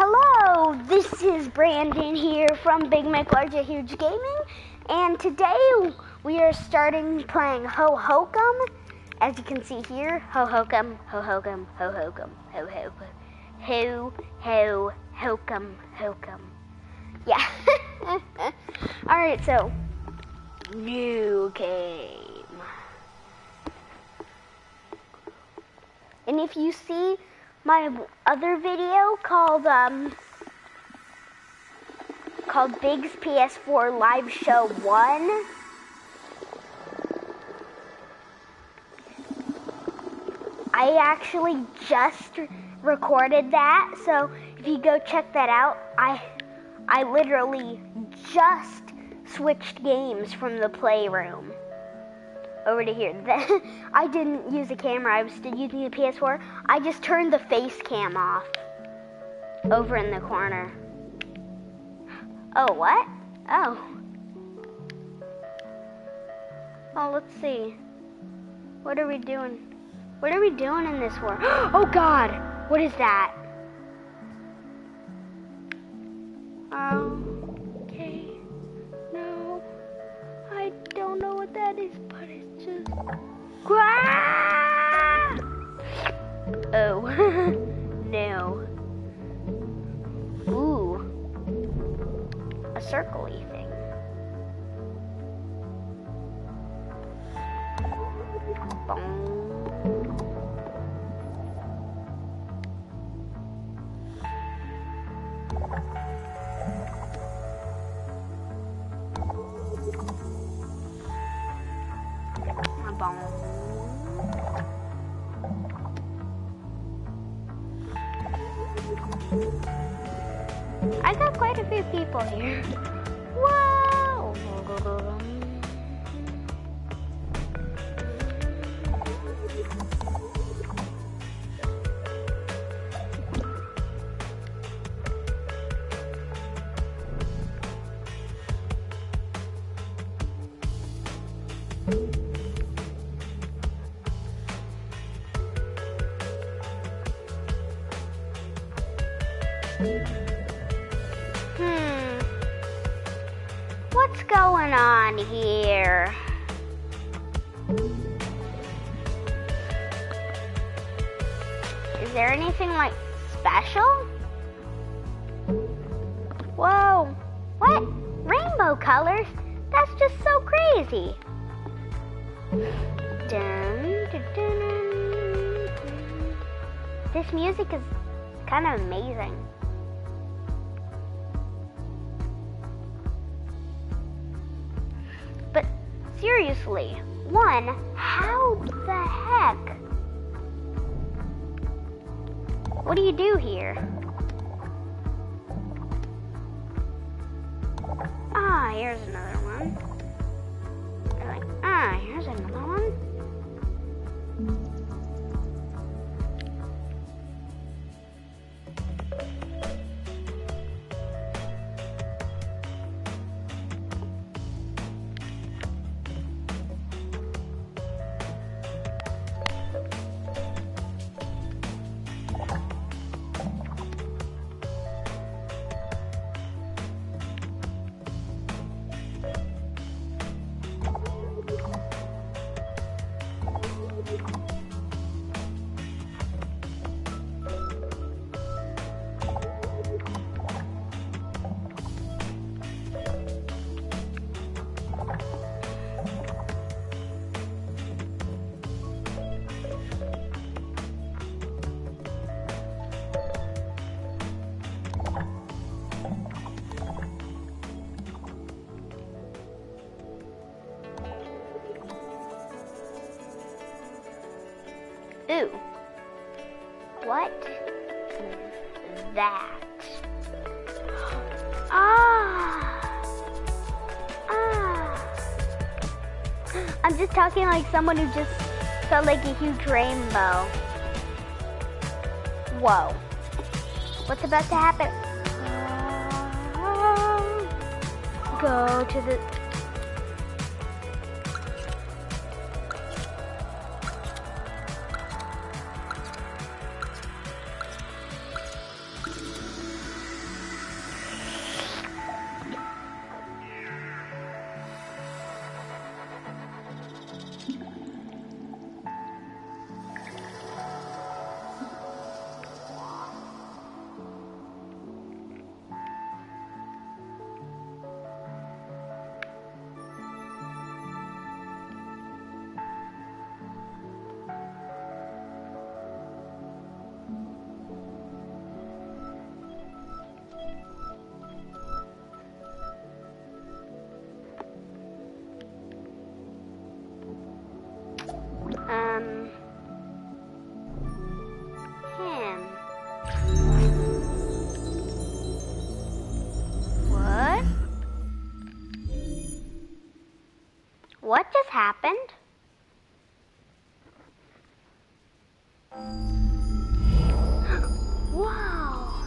Hello, this is Brandon here from Big Mac Large Huge Gaming, and today we are starting playing Ho Hokum. As you can see here, Ho Hokum, Ho Hokum, Ho Hokum, Ho Hokum, Ho Ho Hokum, Hokum. Yeah. Alright, so new game. And if you see my other video called Big's PS4 Live Show 1, I actually just recorded that, so if you go check that out, I literally just switched games from the playroom over to here. I didn't use a camera, I was still using the PS4. I just turned the face cam off over in the corner. Oh, what? Oh, let's see. What are we doing? What are we doing in this world? Oh God, what is that? Okay, no, I don't know what that is, but it's just... Oh, no. Ooh, a circle-y thing. Boom. I got quite a few people here. Whoa! What's going on here? Is there anything like special? Whoa, what? Rainbow colors? That's just so crazy. Dun, dun, dun, dun. This music is kind of amazing. But seriously, how the heck? What do you do here? Ah, here's another one. Here's another one. Ooh, what is that? I'm just talking like someone who just felt like a huge rainbow. Whoa, what's about to happen? Go to the... happened? Wow.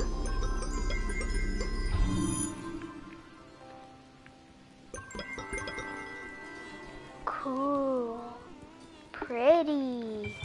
Cool. Pretty.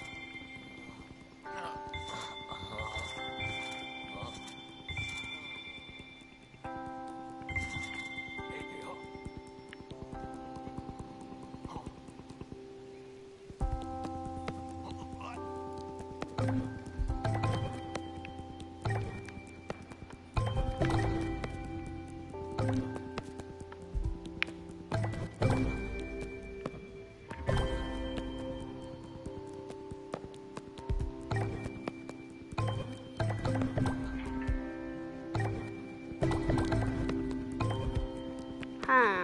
Huh.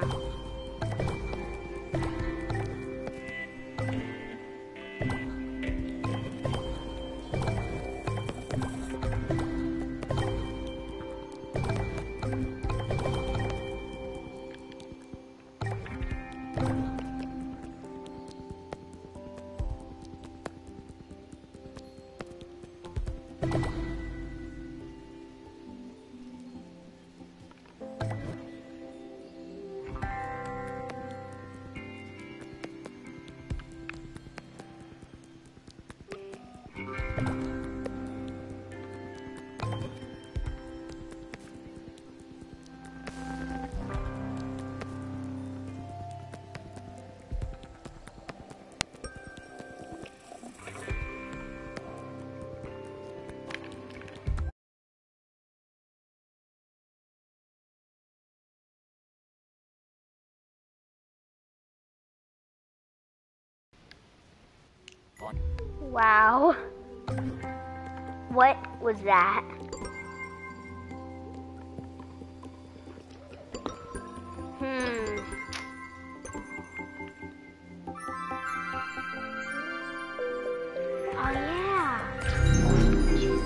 Wow. What was that? Oh yeah. What is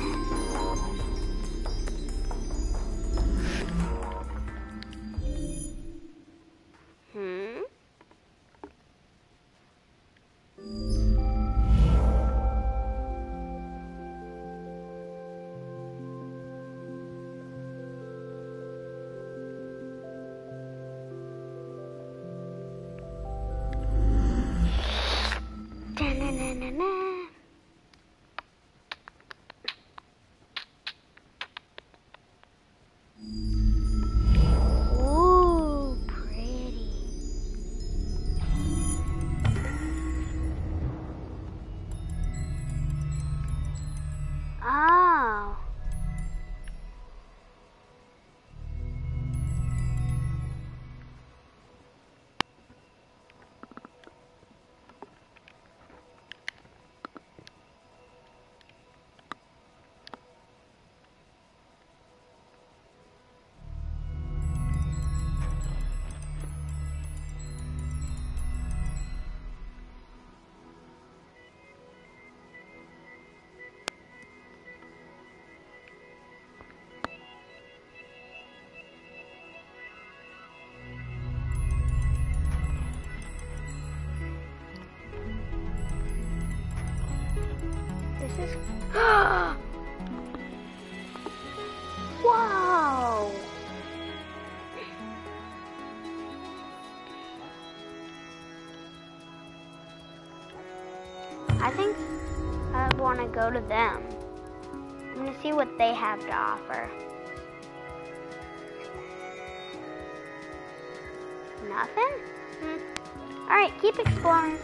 this? Da-na-na-na-na. Ooh, pretty. Oh. This is... Whoa! I think I want to go to them. I'm going to see what they have to offer. Nothing? Alright, keep exploring.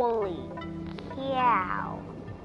Holy cow.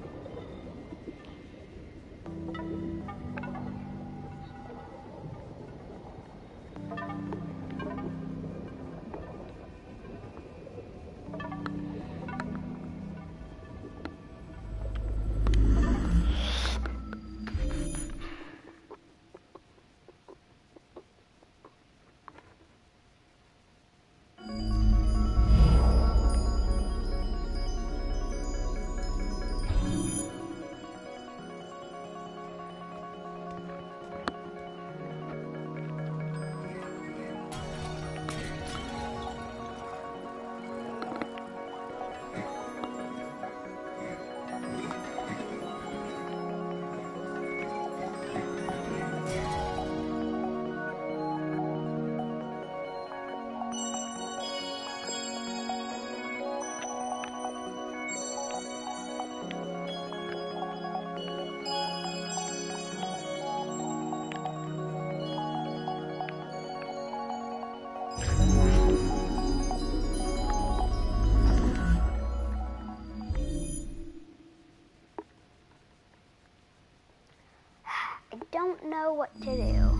I don't know what to do.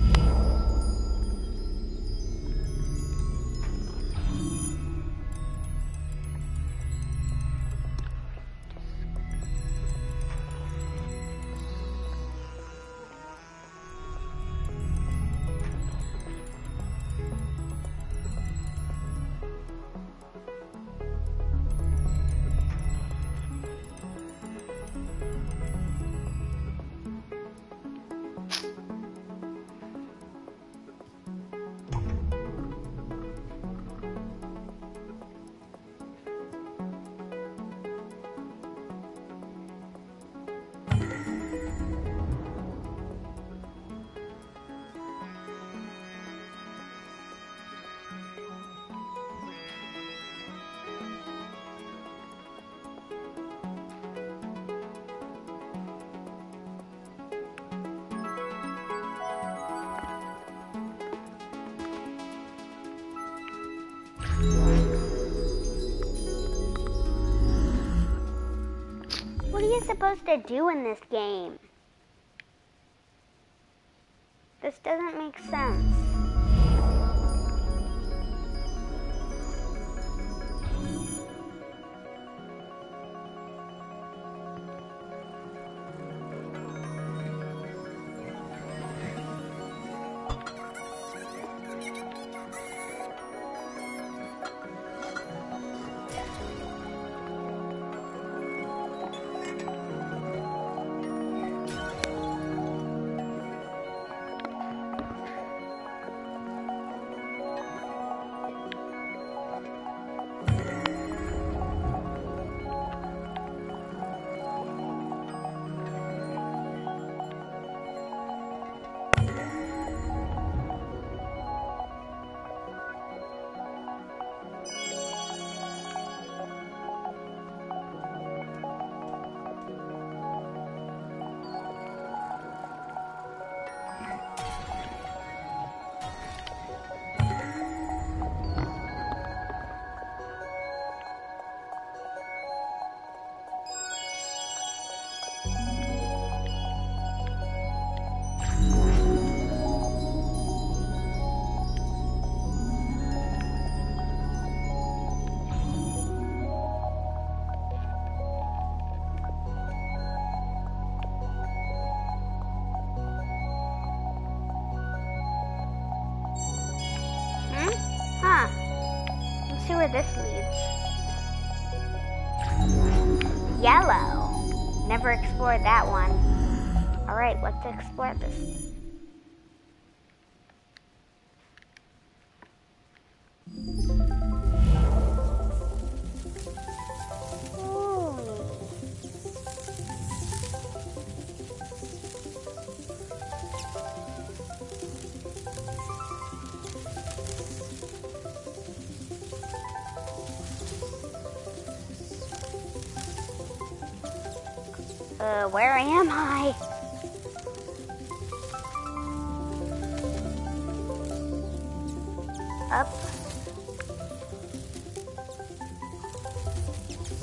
What are you supposed to do in this game? This doesn't make sense. Let's see where this leads. Yellow. Never explored that one. Alright, let's explore this. Where am I? Up.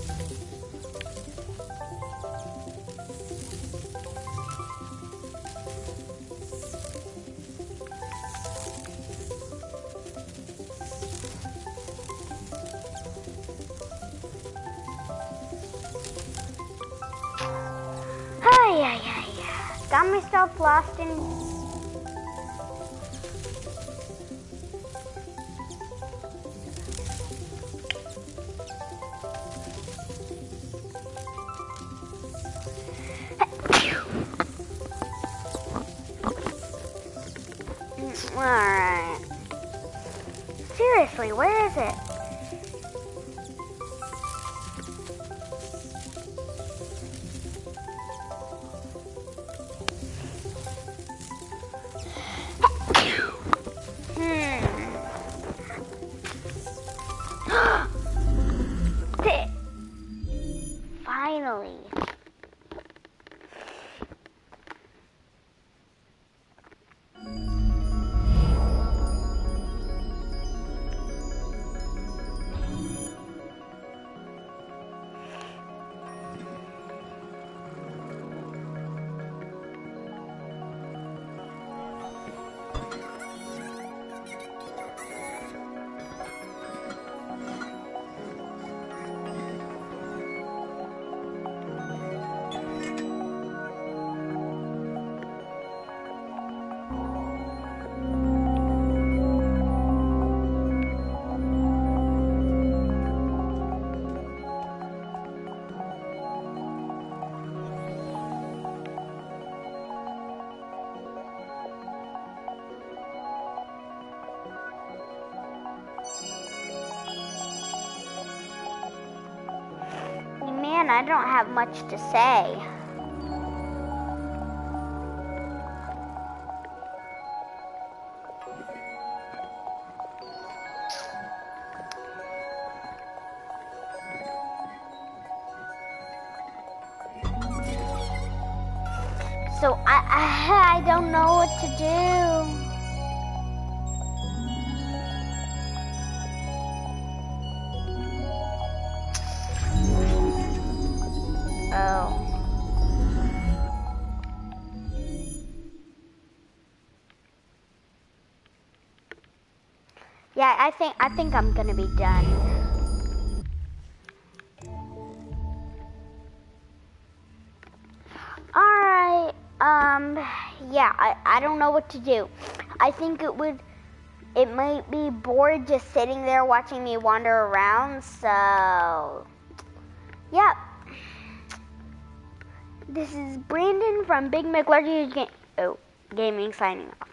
got myself lost in... Alright. Seriously, where is it? Finally. Man, I don't have much to say. So I don't know what to do. Oh. Yeah, I think I'm gonna be done. Alright, yeah, I don't know what to do. I think it might be bored just sitting there watching me wander around, so yep. This is Brandon from Big McLarky Gaming signing off.